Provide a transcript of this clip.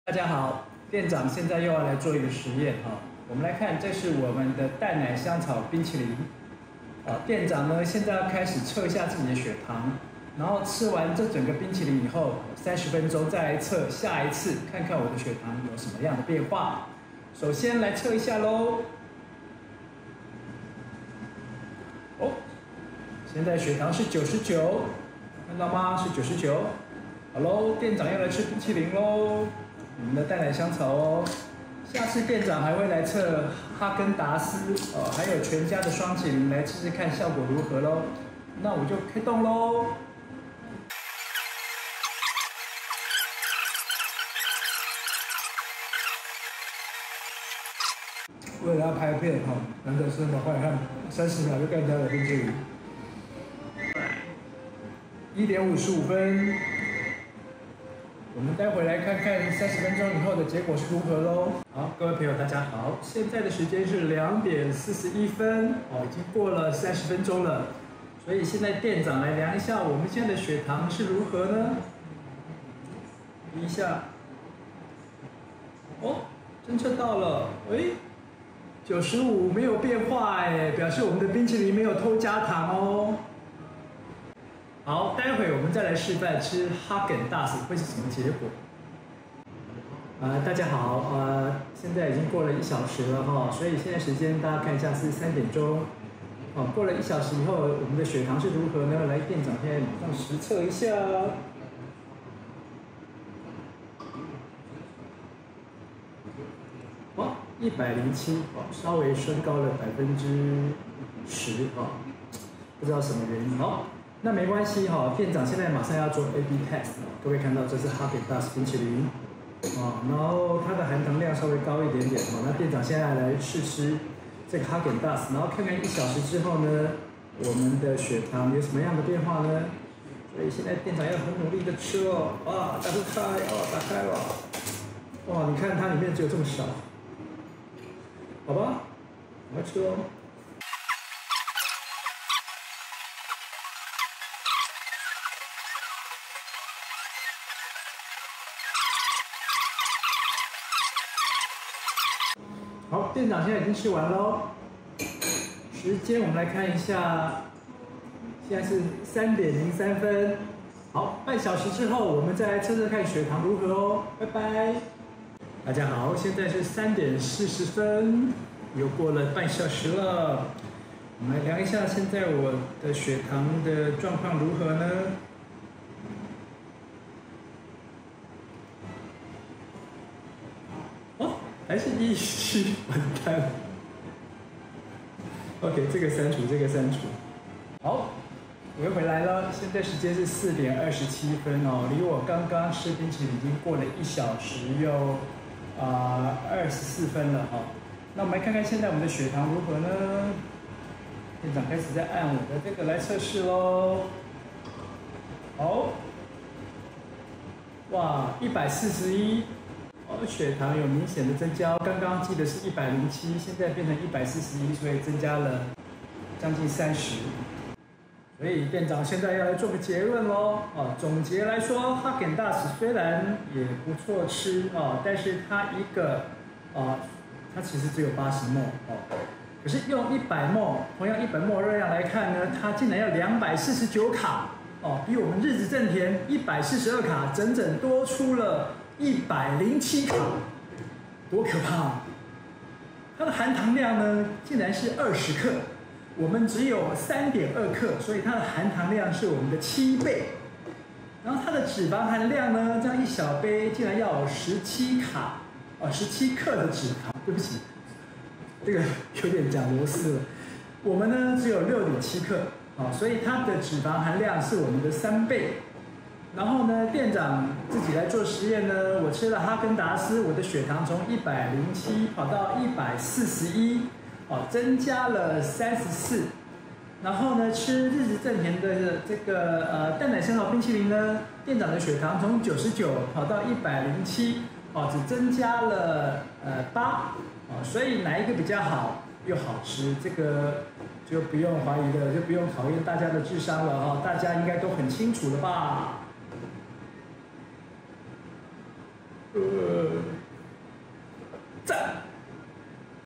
大家好，店长现在又要来做一个实验哈。我们来看，这是我们的蛋奶香草冰淇淋。店长呢现在要开始测一下自己的血糖，然后吃完这整个冰淇淋以后，30分钟再来测下一次，看看我的血糖有什么样的变化。首先来测一下喽。哦，现在血糖是99，看到吗？是99。好喽，店长要来吃冰淇淋喽。我们的蛋奶香草哦，下次店长还会来测哈根达斯还有全家的双淇淋，来试试看效果如何喽。那我就开动喽。为了要拍片哈，难得是快看30秒就干掉了冰淇淋。1:55分。我们待会来看看30分钟以后的结果是如何喽。好，各位朋友大家好，现在的时间是2:41分，已经过了30分钟了。所以现在店长来量一下我们现在的血糖是如何呢？一下，侦测到了，95没有变化表示我们的冰淇淋没有偷加糖哦。好，待会我们再来示范吃哈根达斯会是什么结果。大家好，现在已经过了1小时了哈，所以现在时间大家看一下是3点钟。过了1小时以后，我们的血糖是如何呢？来，店长现在马上实测一下。107，稍微升高了10%不知道什么原因那没关系店长现在马上要做 A/B test 各位看到这是哈根达斯冰淇淋然后它的含糖量稍微高一点点那店长现在来试吃这个哈根达斯，然后看看1小时之后呢，我们的血糖有什么样的变化呢？所以现在店长要很努力的吃打不开打开了你看它里面只有这么少，好吧，我们吃哦。好，店长现在已经吃完喽。时间我们来看一下，现在是3:03分。好，半小时之后我们再来测测看血糖如何哦。拜拜。大家好，现在是3:40分，又过了半小时了。我们来量一下现在我的血糖的状况如何呢？还是17，完蛋。OK， 这个删除。好，我又回来了。现在时间是4:27分离我刚刚吃冰淇淋已经过了1小时又24分了那我们来看看现在我们的血糖如何呢？店长开始在按我的这个来测试喽。好，哇，141。血糖有明显的增加，刚刚记得是107，现在变成141，所以增加了将近30。所以店长现在要来做个结论喽总结来说，哈根达斯虽然也不错吃但是它它其实只有80ml可是用100ml，同样100ml热量来看呢，它竟然要249卡比我们日子正甜142卡，整整多出了107卡，多可怕！它的含糖量呢，竟然是20克，我们只有3.2克，所以它的含糖量是我们的7倍。然后它的脂肪含量呢，这样一小杯竟然要有17卡，17克的脂肪。对不起，这个有点讲螺丝了。我们呢只有6.7克所以它的脂肪含量是我们的3倍。然后呢，店长自己来做实验呢，我吃了哈根达斯，我的血糖从107跑到141，增加了34。然后呢，吃日子正甜的这个蛋奶香草冰淇淋呢，店长的血糖从99跑到107，只增加了8，所以哪一个比较好又好吃，这个就不用怀疑了，就不用考验大家的智商了大家应该都很清楚了吧？ 赞。